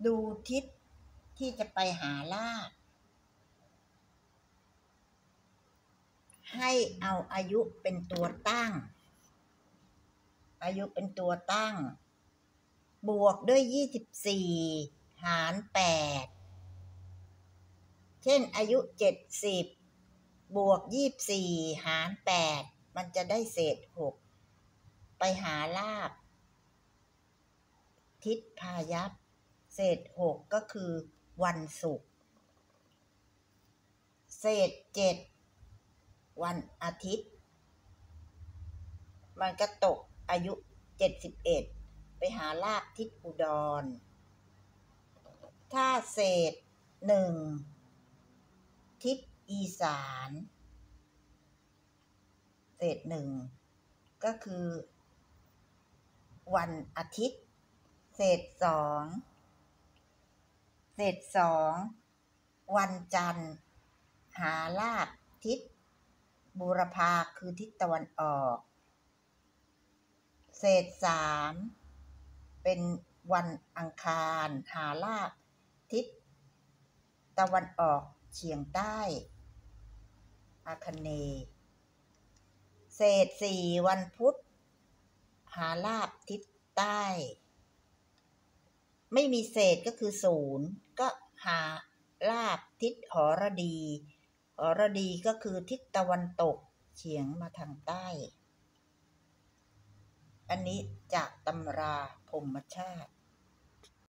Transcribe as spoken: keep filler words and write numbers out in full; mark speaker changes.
Speaker 1: ดูทิศที่จะไปหาลาภให้เอาอายุเป็นตัวตั้งอายุเป็นตัวตั้งบวกด้วยยี่สิบสี่หารแปดเช่นอายุเจ็ดสิบบวกยี่สิบสี่หารแปดมันจะได้เศษหกไปหาลาภทิศพายัพเศษหกก็คือวันศุกร์เศษเจ็ดวันอาทิตย์มันก็ตกอายุเจ็ดสิบเอ็ดไปหาลาภทิศอุดรถ้าเศษหนึ่งทิศอีสานเศษหนึ่งก็คือวันอาทิตย์เศษสองเศษสองวันจันทร์หาลาภทิศบูรพาคือทิศตะวันออกเศษสามเป็นวันอังคารหาลาภทิศตะวันออกเฉียงใต้อาคเนย์เศษสี่วันพุธหาลาภทิศใต้ไม่มีเศษก็คือศูนย์ก็หาลาภทิศหรดีหรดีก็คือทิศตะวันตกเฉียงมาทางใต้อันนี้จากตำราพรหมชาติ